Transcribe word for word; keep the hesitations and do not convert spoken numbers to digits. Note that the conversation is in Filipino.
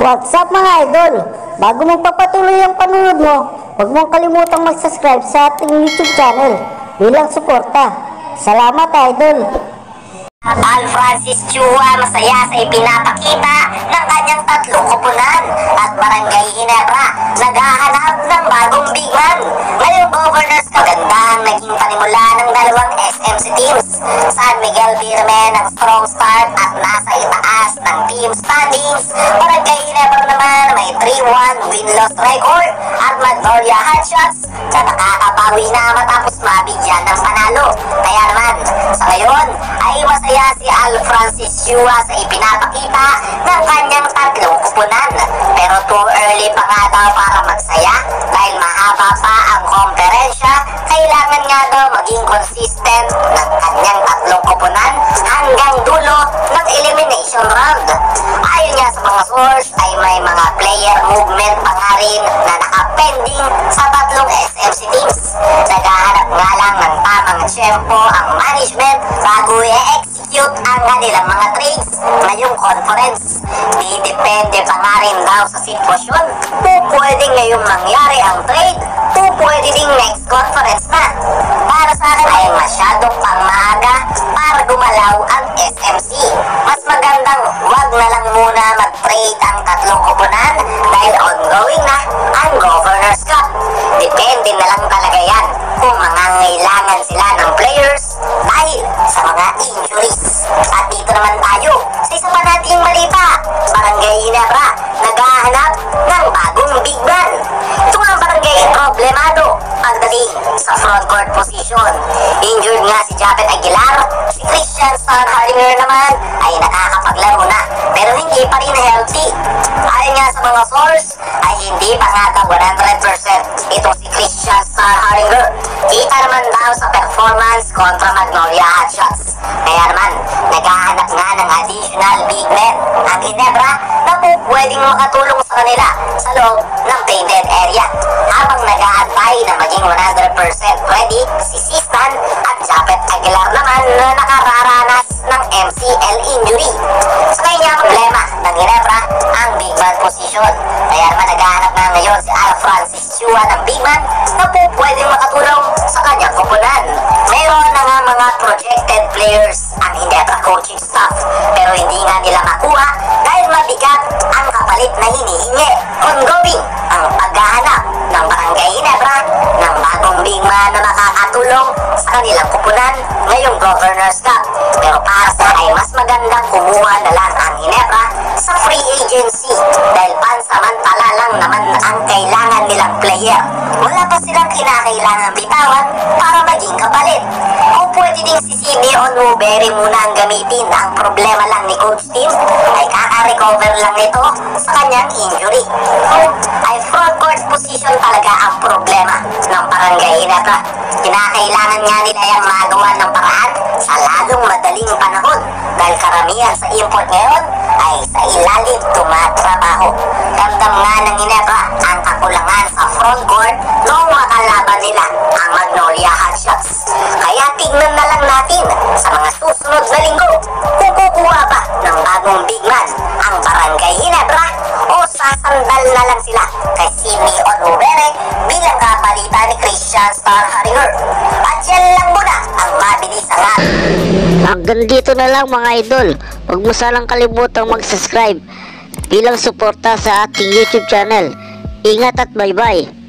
What's up mga idol? Bago magpapatuloy ang panunod mo, huwag mong kalimutang mag-subscribe sa ating YouTube channel bilang suporta. Salamat idol! Al Francis Chua masaya sa ipinapakita ng kanyang tatlong koponan at Barangay Ginebra naghahanap ng bagong big man. Ngayong Governors magandang naging panimula ng dalawang S M C teams. San Miguel Birmen ang strong start at nasa itaas ng team standings. Barangay Ginebra naman may three one win-loss record at Magnolia Hotshots na nakakabawi na matapos mabigyan ng panalo. Kaya naman sa ngayon ay masaya si Al Francis Chua sa ipinapakita ng kanyang tatlong kupunan. Pero too early pa nga daw para magsaya dahil mahaba pa ang komperensya. Kailangan nga daw maging consistent ng kanyang tatlong kupunan hanggang dulo ng elimination round. Ayon nga sa mga source ay may mga player movement pa nga rin na nakapending sa tatlong S M C teams. Naghahanap nga lang ng tamang tiyempo ang management bago i-execute ang kanilang mga trades ngayong conference. Di depende pa nga rin daw sa sitwasyon kung pwedeng ngayong mangyari ang trade o pwede ding next conference na. Para sa akin ay masyadong pang maaga para gumalaw ang S M C. Mas magandang wag na lang muna mag-trade ang tatlong koponan dahil ongoing na ang Governors Cup. Depende na lang talaga yan kung mangangailangan sila ng players dahil sa mga injuries. At dito naman tayo sa isa pa nating balita. Barangay Ginebra naghahanap ng bagong big man. Ito nga ang barangay problemado pagdating sa front court position. Injured nga si Japet Aguilar. Si Christian Star Hardinger naman ay nakakapaglaro na pero hindi pa rin healthy. Ayon nga sa mga source ay hindi pa nga daw one hundred percent itong si Christian Star Hardinger. Kita naman daw sa performance kontra Magnolia Hotshots. Kaya naman naghahanap nga ng additional big men ang Ginebra na po pwedeng makatulong sa kanila sa loob ng painted area habang nag-aantay na maging one hundred percent ready si Sistan at Japet Aguilar naman na nakararanas ng M C L injury. Sa kanya problema ng Ginebra ang big man position. Kaya naman naghahanap nga ngayon si Al Francis Chua ng big man na po pwedeng makatulong sa kanyang koponan. Mayroon na nga mga projected players ang Ginebra coaching staff pero hindi nga nila makuha dahil mabigat ang kapalit na hinihingi. Ongoing ang paghahanap ng Barangay Ginebra ng bagong big man na makakatulong sa kanilang koponan ngayong Governors Cup. Pero para sa ay mas magandang kumuha na lang ang Ginebra sa free agency dahil pansamantala lang naman ang kailangan nilang player. Wala pa silang kinakailangan bitawan para maging kapalit. Kung pwede din si Simeon Newberry muna ang gamitin, ang problema lang ni Coach Tim ay kaka-recover lang nito sa kanyang injury. Ay front court position talaga ang problema ng Barangay Ginebra. Kinakailangan nga nila yung magawa ng paraan sa lalong madaling panahon dahil karamihan sa import ngayon ay sa ilalim tumatrabaho. Ramdam nga ng Ginebra ang kakulangan sa front court noong makalaban nila ang Magnolia Hotshots. Kaya tignan na lang natin sa mga susunod na linggo kung kukuha ba ng bagong big man ang Barangay Ginebra o sasandal na lang sila kay Simeon Newberry bilang kapalitan ni Christian Star Hardinger. At yan lang muna ang mabilis ang atin. Hanggang dito na lang mga idol. Huwag mo sanang kalimutang mag-subscribe bilang suporta sa ating YouTube channel. Ingat at bye-bye.